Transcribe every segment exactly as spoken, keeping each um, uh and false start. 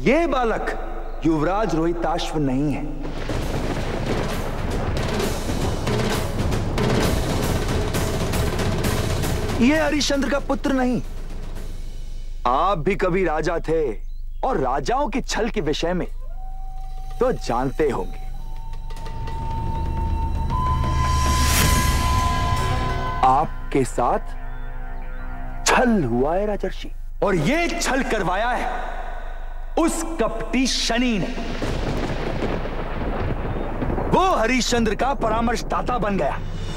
ये बालक युवराज रोहिताश्व नहीं है। ये हरिश्चंद्र का पुत्र नहीं। आप भी कभी राजा थे और राजाओं की छल के विषय में तो जानते होंगे। आपके साथ छल हुआ है राजर्षि, और ये छल करवाया है उस कपटी शनि ने। वो हरिश्चंद्र का परामर्शदाता बन गया।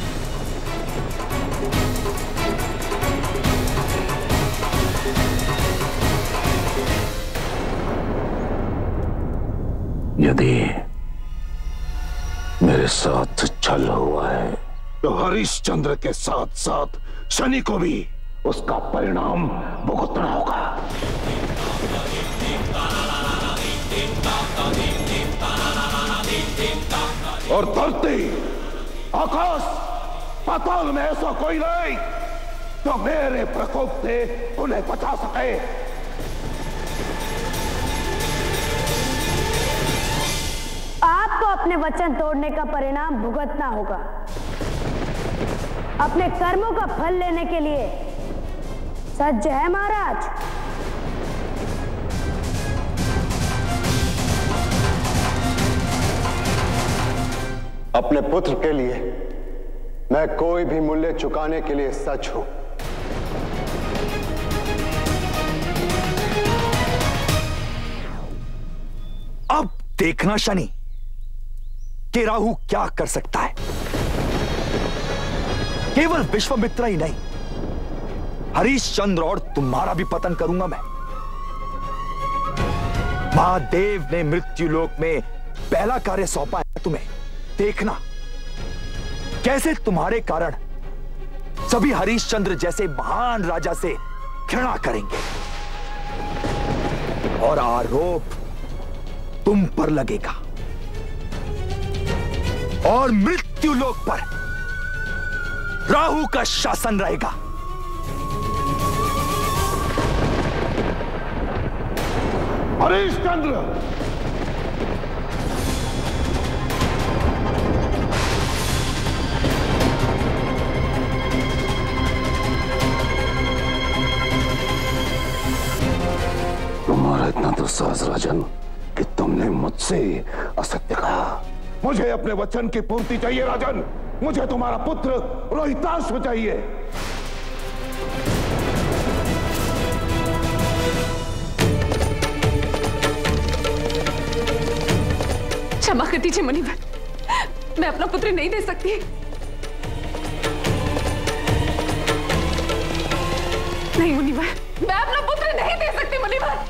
यदि मेरे साथ छल हुआ है तो हरिश्चंद्र के साथ साथ शनि को भी उसका परिणाम भुगतना होगा। और धरती, आकाश, पाताल में ऐसा कोई नहीं तो मेरे प्रकोप से उन्हें बचा सके। आपको अपने वचन तोड़ने का परिणाम भुगतना होगा। अपने कर्मों का फल लेने के लिए सज्ज है महाराज? अपने पुत्र के लिए मैं कोई भी मूल्य चुकाने के लिए सच हूं। अब देखना शनि कि राहु क्या कर सकता है। केवल विश्वामित्र ही नहीं, हरिश्चंद्र और तुम्हारा भी पतन करूंगा मैं। महादेव ने मृत्युलोक में पहला कार्य सौंपा है तुम्हें। देखना कैसे तुम्हारे कारण सभी हरिश्चंद्र जैसे महान राजा से घृणा करेंगे और आरोप तुम पर लगेगा, और मृत्युलोक पर राहु का शासन रहेगा। हरिश्चंद्र, तुम्हारा इतना दुस्साहस राजन कि तुमने मुझसे असत्य कहा। मुझे अपने वचन की पूर्ति चाहिए राजन। मुझे तुम्हारा पुत्र रोहिताश्व चाहिए। क्षमा कर दीजिए मुनिवर, मैं अपना पुत्र नहीं दे सकती। नहीं मुनिवर, मैं अपना पुत्र नहीं दे सकती मुनिवर।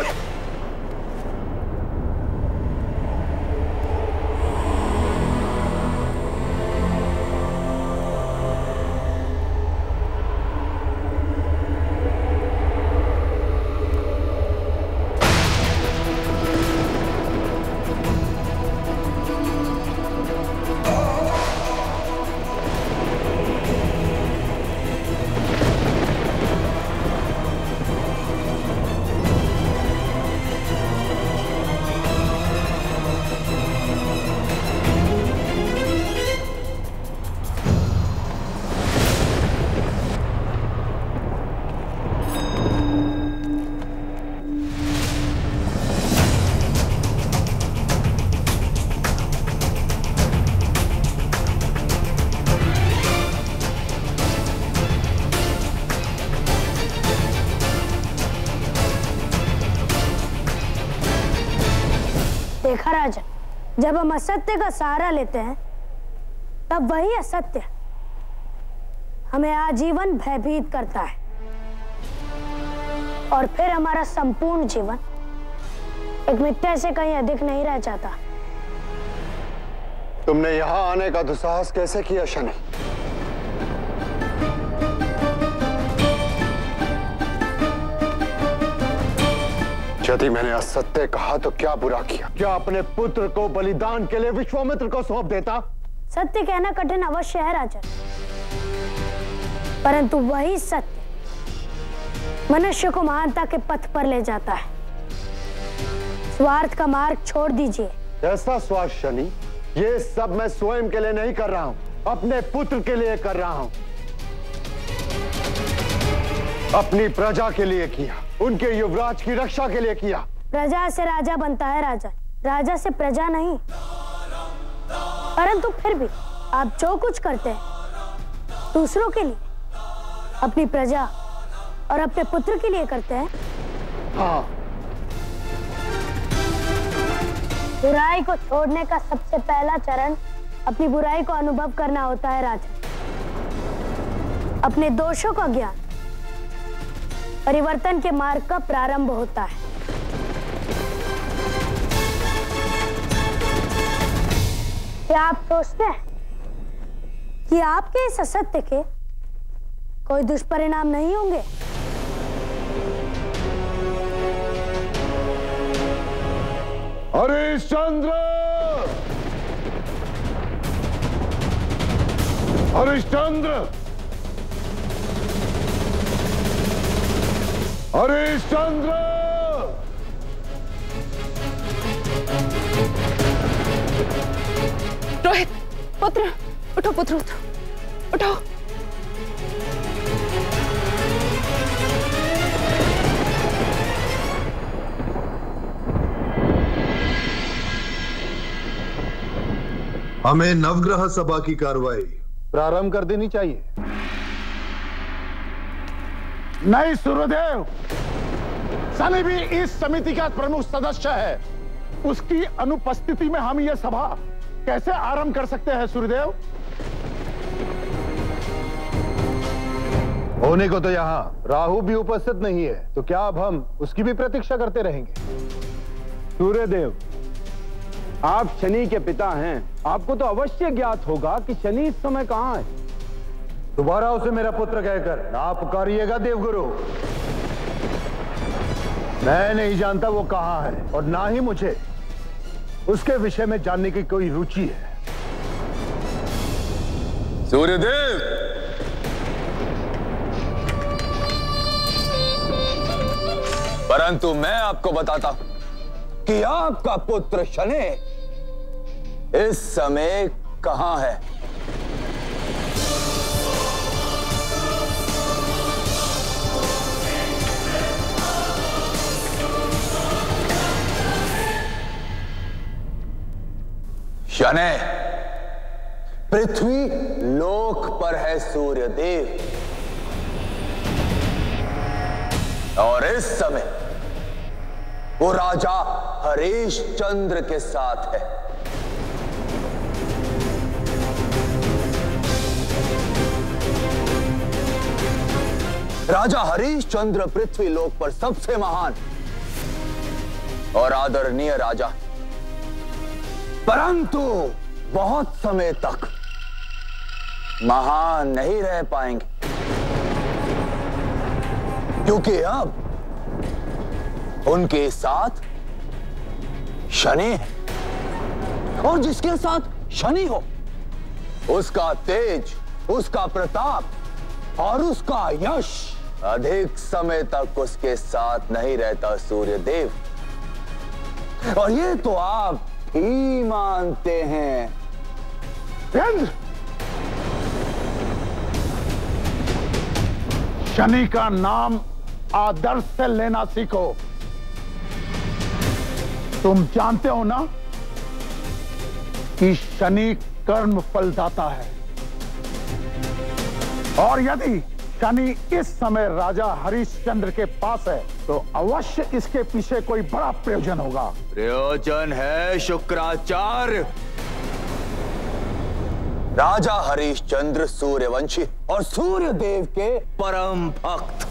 देखा राजन, जब हम असत्य का सहारा लेते हैं तब वही असत्य हमें आजीवन भयभीत करता है, और फिर हमारा संपूर्ण जीवन एक मिथ्या से कहीं अधिक नहीं रह जाता। तुमने यहां आने का दुस्साहस कैसे किया शनि? यदि मैंने असत्य कहा तो क्या बुरा किया? क्या अपने पुत्र को बलिदान के लिए विश्वामित्र को सौंप देता? सत्य कहना कठिन अवश्य है राजन, परंतु वही सत्य मनुष्य को महानता के पथ पर ले जाता है। स्वार्थ का मार्ग छोड़ दीजिए। कैसा स्वार्थ शनि? ये सब मैं स्वयं के लिए नहीं कर रहा हूं, अपने पुत्र के लिए कर रहा हूं। अपनी प्रजा के लिए किया, उनके युवराज की रक्षा के लिए किया। प्रजा से राजा बनता है राजा, राजा से प्रजा नहीं। परंतु फिर भी आप जो कुछ करते हैं दूसरों के लिए, अपनी प्रजा और अपने पुत्र के लिए करते हैं। हाँ। बुराई को छोड़ने का सबसे पहला चरण अपनी बुराई को अनुभव करना होता है राजा। अपने दोषों का ज्ञान परिवर्तन के मार्ग का प्रारंभ होता है। क्या आप सोचते हैं कि आपके इस असत्य के कोई दुष्परिणाम नहीं होंगे? हरिश्चंद्र! हरिश्चंद्र! हरिश्चंद्र! रोहित, पुत्र, उठो पुत्र, उठो, उठो। हमें नवग्रह सभा की कार्रवाई प्रारंभ कर देनी चाहिए। नहीं सूर्यदेव, शनि भी इस समिति का प्रमुख सदस्य है। उसकी अनुपस्थिति में हम यह सभा कैसे आरंभ कर सकते हैं सूर्यदेव? होने को तो यहाँ राहु भी उपस्थित नहीं है, तो क्या अब हम उसकी भी प्रतीक्षा करते रहेंगे? सूर्यदेव, आप शनि के पिता हैं, आपको तो अवश्य ज्ञात होगा कि शनि इस समय कहां है। दोबारा उसे मेरा पुत्र कहकर ना पुकारिएगा देवगुरु। मैं नहीं जानता वो कहां है और ना ही मुझे उसके विषय में जानने की कोई रुचि है। सूर्यदेव, परंतु मैं आपको बताता हूं कि आपका पुत्र शनि इस समय कहां है। शनि पृथ्वी लोक पर है सूर्यदेव, और इस समय वो राजा हरिश्चंद्र के साथ है। राजा हरिश्चंद्र पृथ्वी लोक पर सबसे महान और आदरणीय राजा, परंतु बहुत समय तक महान नहीं रह पाएंगे, क्योंकि अब उनके साथ शनि है, और जिसके साथ शनि हो उसका तेज, उसका प्रताप और उसका यश अधिक समय तक उसके साथ नहीं रहता सूर्यदेव। और ये तो आप ही मानते हैं। इंद्र, शनि का नाम आदर्श से लेना सीखो। तुम जानते हो ना कि शनि कर्म फलदाता है, और यदि शनि इस समय राजा हरिश्चंद्र के पास है तो अवश्य इसके पीछे कोई बड़ा प्रयोजन होगा। प्रयोजन है शुक्राचार्य। राजा हरिश्चंद्र सूर्यवंशी और सूर्यदेव के परम भक्त,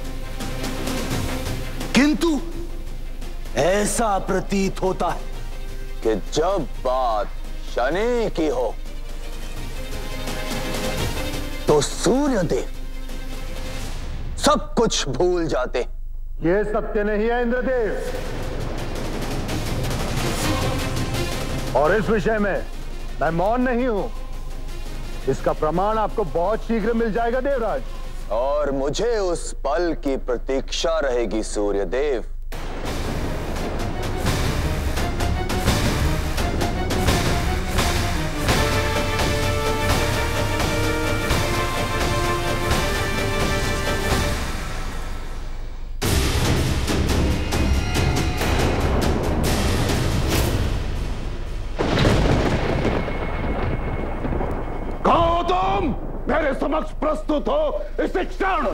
किंतु ऐसा प्रतीत होता है कि जब बात शनि की हो तो सूर्यदेव सब कुछ भूल जाते। ये सत्य नहीं है इंद्रदेव, और इस विषय में मैं मौन नहीं हूं। इसका प्रमाण आपको बहुत शीघ्र मिल जाएगा देवराज। और मुझे उस पल की प्रतीक्षा रहेगी सूर्यदेव मेरे समक्ष प्रस्तुत हो इस क्षण।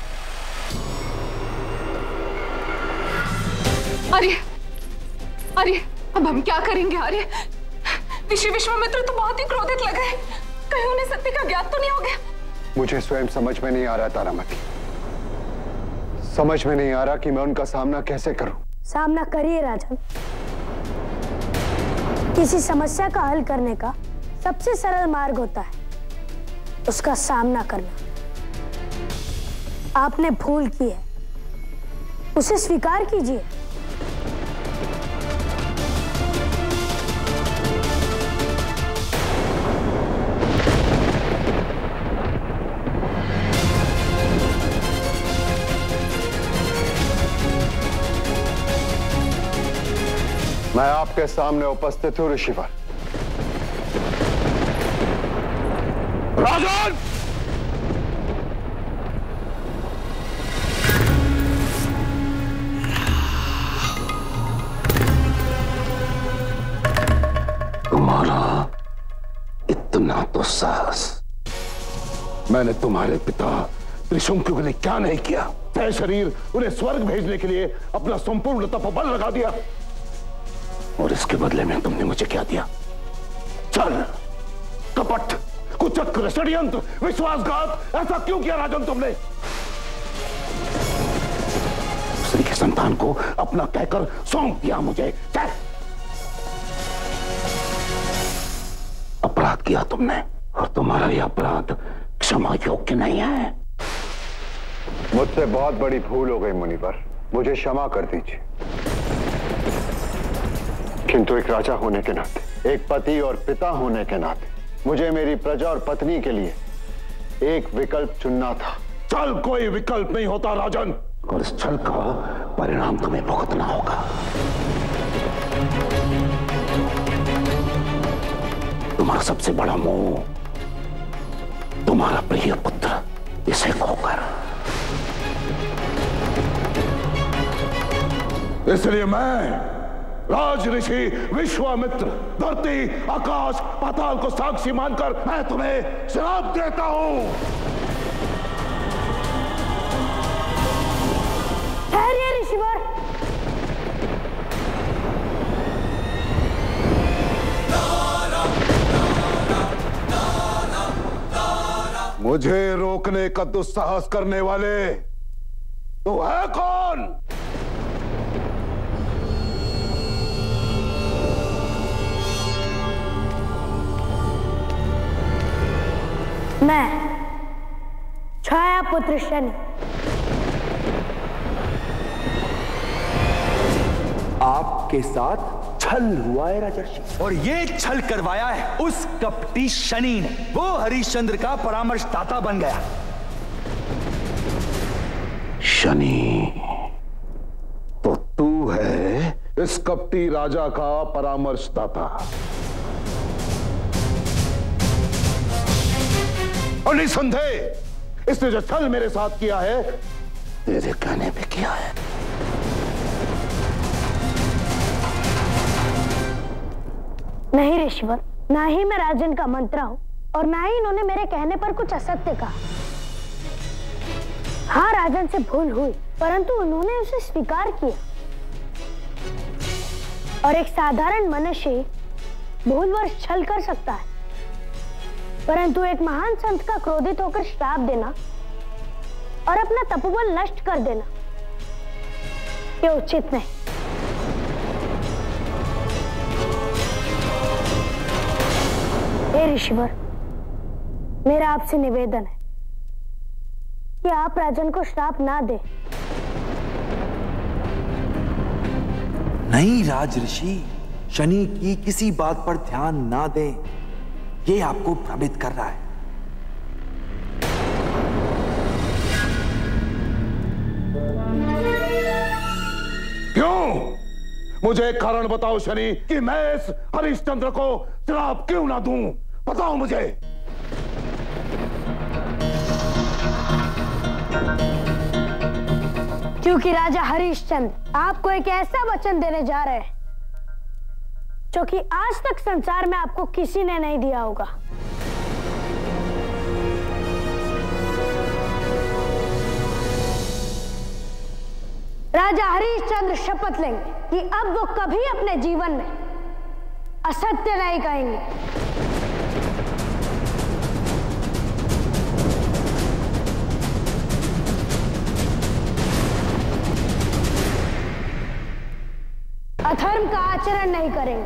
आर्य, आर्य, अब हम क्या करेंगे आर्य? ऋषि विश्वामित्र तो बहुत ही क्रोधित लग रहे हैं, कहीं उन्हें सत्य का ज्ञात तो नहीं हो गया? मुझे स्वयं समझ में नहीं आ रहा तारामती, समझ में नहीं आ रहा कि मैं उनका सामना कैसे करूं। सामना करिए राजन। किसी समस्या का हल करने का सबसे सरल मार्ग होता है उसका सामना करना। आपने भूल की है, उसे स्वीकार कीजिए। मैं आपके सामने उपस्थित हूं ऋषिवर। राजन! तुम्हारा इतना तो साहस मैंने तुम्हारे पिता त्रिशंकु के लिए क्या नहीं किया। तय शरीर उन्हें स्वर्ग भेजने के लिए अपना संपूर्ण तपोबल लगा दिया, और इसके बदले में तुमने मुझे क्या दिया? छल, कपट, कुचक्र, षड्यंत्र, विश्वासघात। ऐसा क्यों किया राजन तुमने? स्त्री के संतान को अपना कहकर सौंप दिया मुझे। चल। अपराध किया तुमने, और तुम्हारा यह अपराध क्षमा योग्य नहीं है। मुझसे बहुत बड़ी भूल हो गई मुनिवर, मुझे क्षमा कर दीजिए। किंतु एक राजा होने के नाते, एक पति और पिता होने के नाते मुझे मेरी प्रजा और पत्नी के लिए एक विकल्प चुनना था। छल कोई विकल्प नहीं होता राजन, और इस छल का परिणाम तुम्हें भुगतना होगा। तुम्हारा सबसे बड़ा मोह, तुम्हारा प्रिय पुत्र, इसे खोकर। इसलिए मैं राज ऋषि विश्वामित्र धरती आकाश पाताल को साक्षी मानकर मैं तुम्हें श्राप देता हूं। ठहरिए ऋषिवर। मुझे रोकने का दुस्साहस करने वाले तो है कौन? मैं छाया पुत्र शनि। आपके साथ छल हुआ है राजर्षि, और ये छल करवाया है उस कपटी शनि ने। वो हरिश्चंद्र का परामर्शदाता बन गया। शनि तो तू है इस कपटी राजा का परामर्शदाता, और निसंदेह इसने जो छल मेरे साथ किया है तेरे कहने पे किया है। नहीं ऋषिवर, ना ही मैं राजन का मंत्रा हूं और ना ही इन्होंने मेरे कहने पर कुछ असत्य कहा। हाँ, राजन से भूल हुई, परंतु उन्होंने उसे स्वीकार किया। और एक साधारण मनुष्य भूलवश छल कर सकता है, परंतु एक महान संत का क्रोधित होकर श्राप देना और अपना तपोबल नष्ट कर देना, ये उचित नहीं। हे ऋषिवर, मेरा आपसे निवेदन है कि आप राजन को श्राप ना दें। नहीं राज ऋषि, शनि की किसी बात पर ध्यान ना दें, ये आपको भ्रमित कर रहा है। क्यों? मुझे एक कारण बताओ शनि, कि मैं इस हरिश्चंद्र को श्राप क्यों ना दूं? बताओ मुझे। क्योंकि राजा हरिश्चंद्र आपको एक ऐसा वचन देने जा रहे हैं जो कि आज तक संसार में आपको किसी ने नहीं दिया होगा। राजा हरिश्चंद्र शपथ लेंगे कि अब वो कभी अपने जीवन में असत्य नहीं कहेंगे। अधर्म का आचरण नहीं करेंगे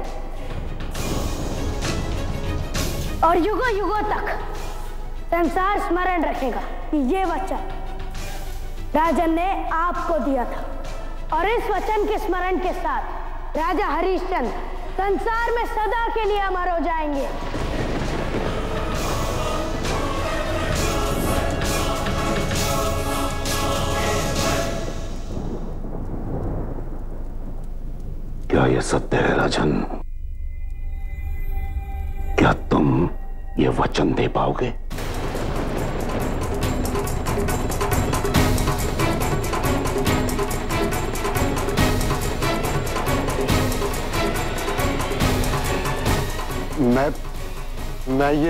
और युगों युगों तक संसार स्मरण रखेगा कि ये वचन राजन ने आपको दिया था। और इस वचन के स्मरण के साथ राजा हरिश्चंद्र संसार में सदा के लिए अमर हो जाएंगे। क्या यह सत्य है राजन? क्या तुम ये वचन दे पाओगे? मैं मैं ये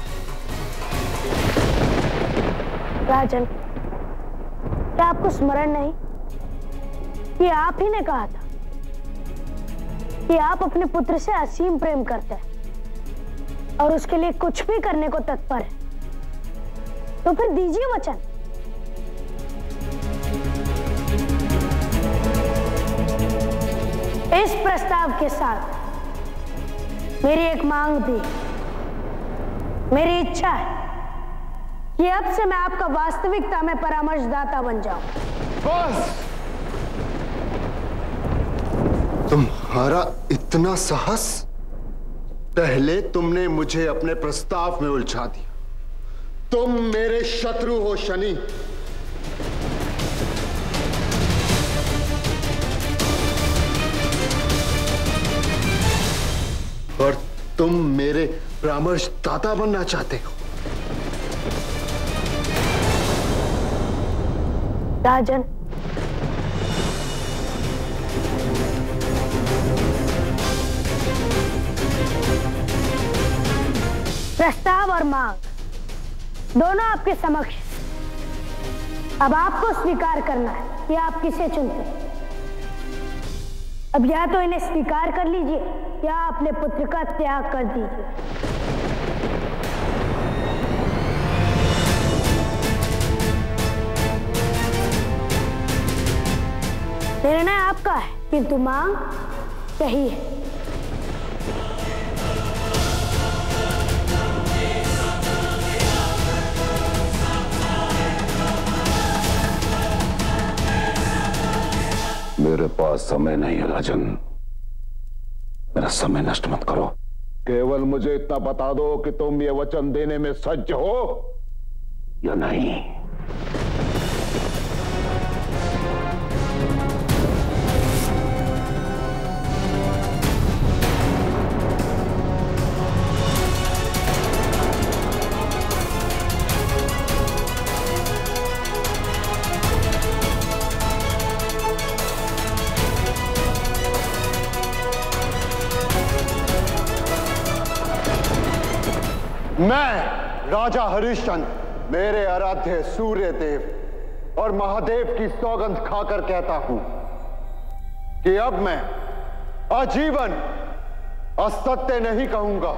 राजन, क्या आपको स्मरण नहीं कि आप ही ने कहा था कि आप अपने पुत्र से असीम प्रेम करते हैं और उसके लिए कुछ भी करने को तत्पर है? तो फिर दीजिए वचन। इस प्रस्ताव के साथ मेरी एक मांग भी, मेरी इच्छा है कि अब से मैं आपका वास्तविकता में परामर्शदाता बन जाऊं। बस! तुम्हारा इतना साहस! पहले तुमने मुझे अपने प्रस्ताव में उलझा दिया। तुम मेरे शत्रु हो शनि। और तुम मेरे परामर्शदाता बनना चाहते हो। राजन, प्रस्ताव और मांग दोनों आपके समक्ष। अब आपको स्वीकार करना है कि आप किसे चुनते हैं। अब या तो इन्हें स्वीकार कर लीजिए या अपने पुत्र का त्याग कर दीजिए। निर्णय आपका है, किंतु मांग सही है। मेरे पास समय नहीं है राजन, मेरा समय नष्ट मत करो। केवल मुझे इतना बता दो कि तुम ये वचन देने में सज्ज हो या नहीं। मैं राजा हरिश्चंद्र मेरे आराध्य सूर्य देव और महादेव की सौगंध खाकर कहता हूं कि अब मैं आजीवन असत्य नहीं कहूंगा।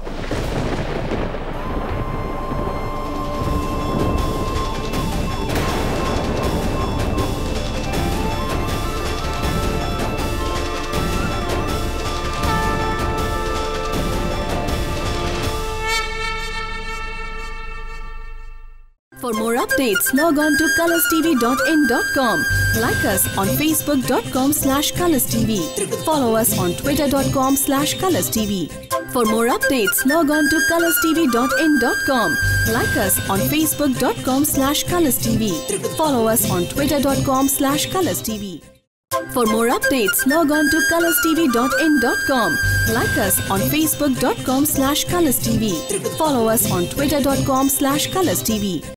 For more updates, log on to colors t v dot in dot com. Like us on facebook dot com slash colors t v. Follow us on twitter dot com slash colors t v. For more updates, log on to colors t v dot in dot com. Like us on facebook dot com slash colors t v. Follow us on twitter dot com slash colors t v. For more updates, log on to colors t v dot in dot com. Like us on facebook dot com slash colors t v. Follow us on twitter dot com slash colors t v.